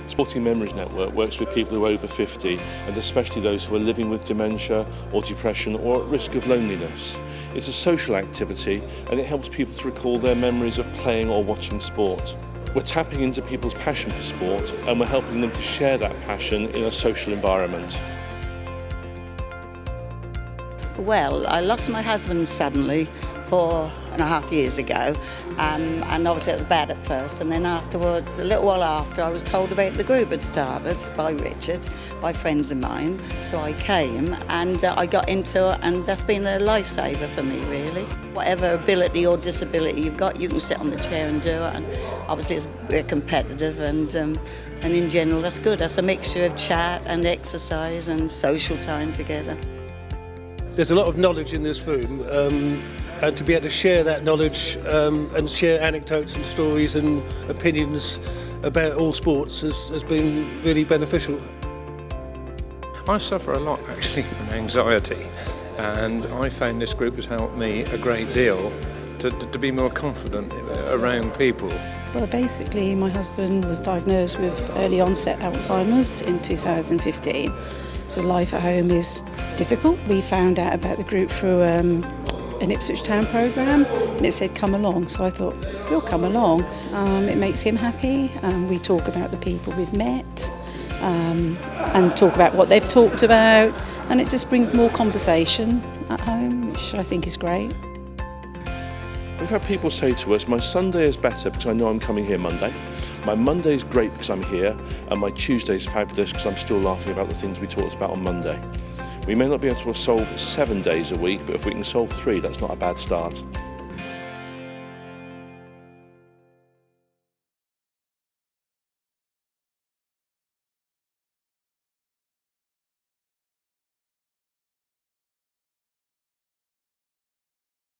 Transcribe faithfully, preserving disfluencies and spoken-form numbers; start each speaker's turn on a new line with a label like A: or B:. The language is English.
A: Sporting Memories Network works with people who are over fifty, and especially those who are living with dementia or depression or at risk of loneliness. It's a social activity and it helps people to recall their memories of playing or watching sport. We're tapping into people's passion for sport and we're helping them to share that passion in a social environment.
B: Well, I lost my husband suddenly four and a half years ago, um, and obviously it was bad at first, and then afterwards, a little while after, I was told about the group had started by Richard, by friends of mine, so I came and uh, I got into it, and that's been a lifesaver for me really. Whatever ability or disability you've got, you can sit on the chair and do it, and obviously it's, we're competitive, and, um, and in general that's good. That's a mixture of chat and exercise and social time together.
C: There's a lot of knowledge in this room, um, and to be able to share that knowledge um, and share anecdotes and stories and opinions about all sports has, has been really beneficial.
D: I suffer a lot actually from anxiety, and I found this group has helped me a great deal to, to, to be more confident around people.
E: Well, basically my husband was diagnosed with early onset Alzheimer's in two thousand fifteen. So life at home is difficult. We found out about the group through um, an Ipswich town programme, and it said come along, so I thought we'll come along. Um, it makes him happy, and we talk about the people we've met um, and talk about what they've talked about, and it just brings more conversation at home, which I think is great.
A: We've had people say to us, my Sunday is better because I know I'm coming here Monday. My Monday is great because I'm here, and my Tuesday is fabulous because I'm still laughing about the things we talked about on Monday. We may not be able to solve seven days a week, but if we can solve three, that's not a bad start.